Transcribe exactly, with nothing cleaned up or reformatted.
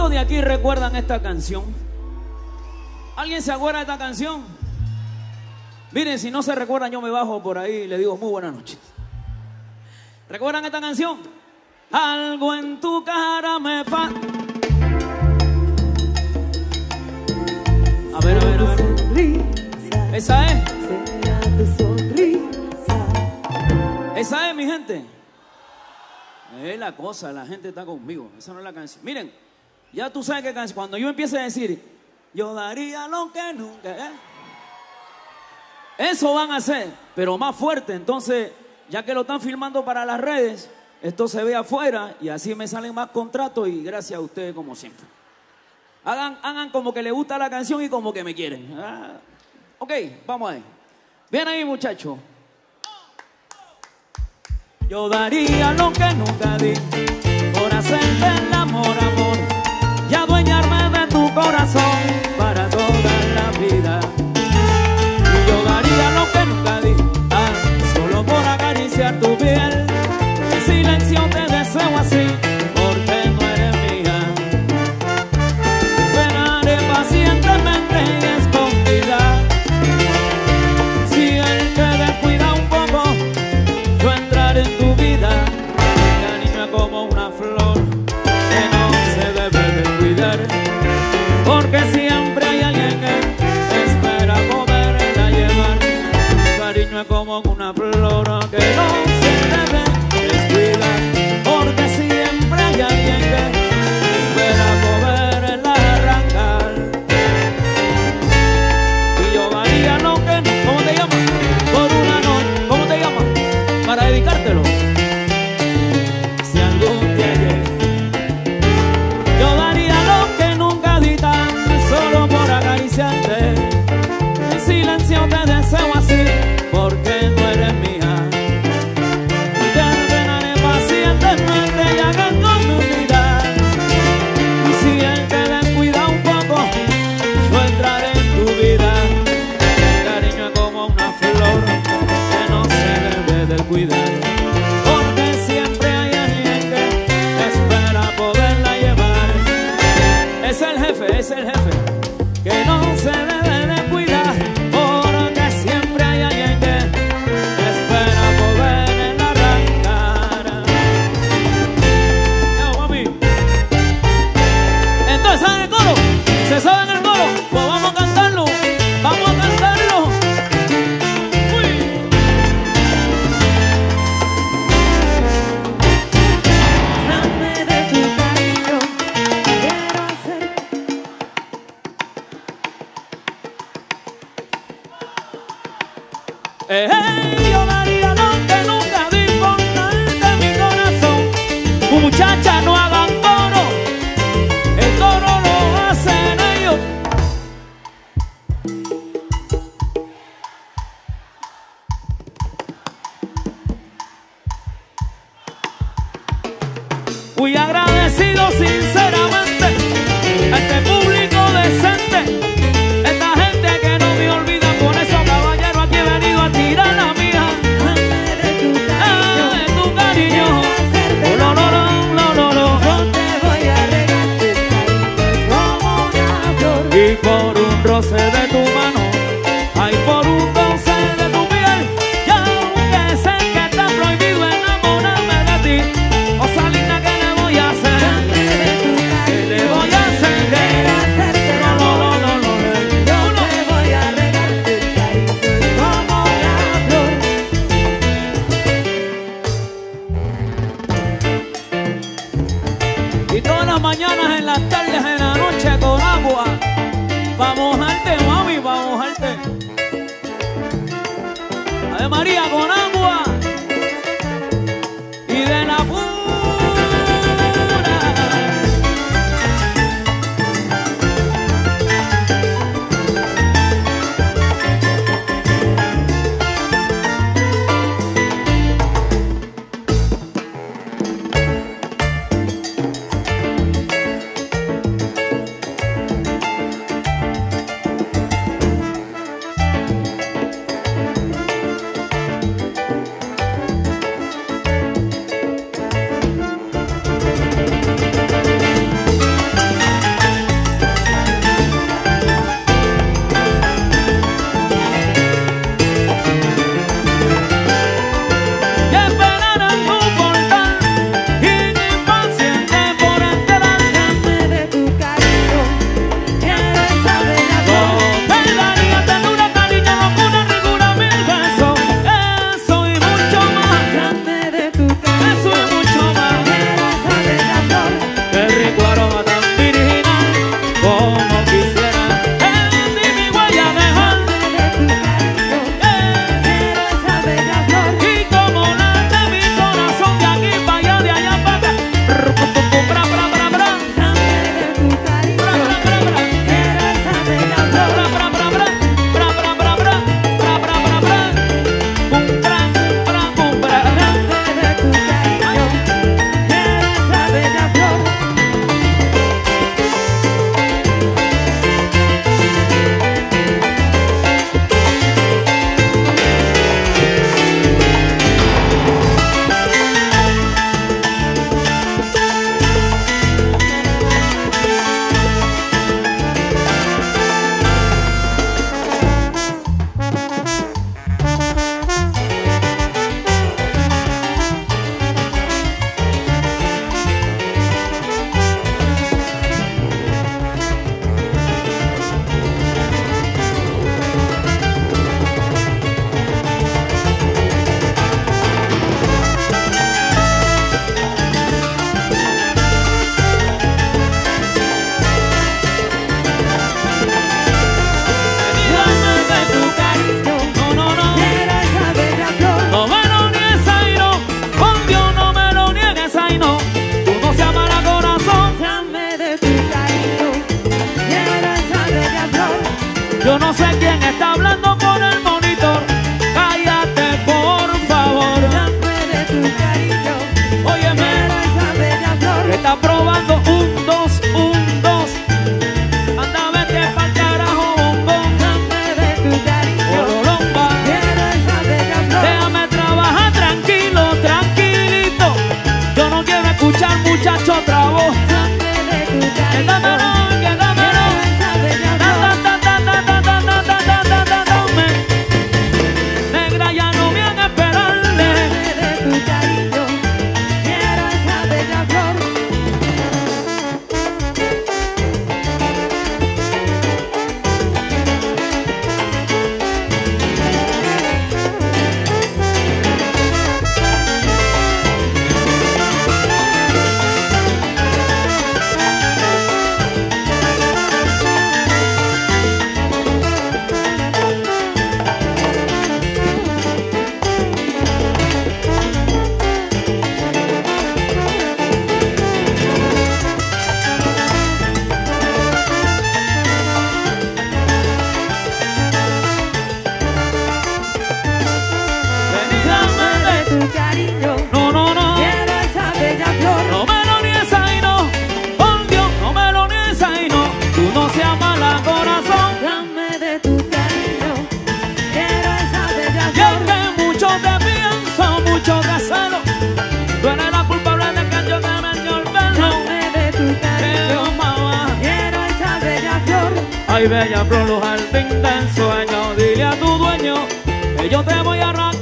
¿Cuántos de aquí recuerdan esta canción? ¿Alguien se acuerda de esta canción? Miren, si no se recuerdan, yo me bajo por ahí y le digo muy buenas noches. ¿Recuerdan esta canción? Algo en tu cara me fa... A ver, a ver, a ver. ¿Esa es? ¿Esa es, mi gente? Es la cosa, la gente está conmigo. Esa no es la canción. Miren, ya tú sabes qué canción. Cuando yo empiece a decir, yo daría lo que nunca, ¿eh? Eso van a hacer, pero más fuerte. Entonces, ya que lo están filmando para las redes, esto se ve afuera y así me salen más contratos y gracias a ustedes como siempre. Hagan, hagan como que les gusta la canción y como que me quieren. Ah, ok, vamos ahí. Bien ahí, muchachos. Yo daría lo que nunca di por hacerte el amor, amor, y adueñarme de tu corazón para toda la vida. Y yo daría lo que nunca di, ah, solo por acariciar tu piel. En silencio te deseo así, porque no eres mía. Esperaré pacientemente y escondida. Si él te descuida un poco, yo entraré en tu vida. Mi cariño es como una flor que no se debe de cuidar, porque siempre hay alguien que espera poderla llevar. Mi cariño es como una flor que no se debe descuidar, porque siempre hay alguien que espera poderla arrancar. Y yo daría lo que no... ¿Cómo te llamas? Por una noche. ¿Cómo te llamas? Para dedicártelo. Si algún día llegue, yo daría lo que nunca di tan solo por acariciarte. En silencio te deseo así, porque no eres mía. Y te ordenaré pacientemente y hagas con mi unidad. Y si él te descuida un poco, yo entraré en tu vida. Mi cariño es como una flor que no se debe de cuidar, porque siempre hay alguien que espera poderla llevar. Es el jefe, es el jefe, que no se debe de cuidar, porque siempre hay alguien que espera poderla arrancar. Ya, mami. Entonces, ¿saben el coro? ¿Se saben el coro? Pues vamos a cantarlo, vamos a cantarlo. Uy. Dame de tu cariño, quiero hacer. Eh, hey, yo daría lo que nunca di por darte mi corazón. Muchachas, no hagan coro, el coro lo hacen ellos. Muy agradecido sinceramente a este público decente, esta gente que no me olvida. Por eso, caballero, aquí he venido a tirar la mía. Dame de tu Ah, cariño, de tu cariño. hacerte Oh, lo, lo, lo, lo, lo, lo. yo te voy a regar tu cariño como una flor. Y por un roce de tu mano, ay, por un roce de tu piel, y aunque sé que está prohibido enamorarme de ti, cosa linda, ¿qué le voy a hacer? Dame de tu ¿Qué le cariño, voy a hacer? quiero hacerte el No, no, amor. no, no, no, Yo no. te voy a regar tu cariño como una flor. Y todas las mañanas, en las tardes, en la noche, con agua, pa' mojarte, mami, pa' mojarte. Ave María, con agua y de la pura. Ay, bella flor, los jardín del sueño, dile a tu dueño que yo te voy a arrancar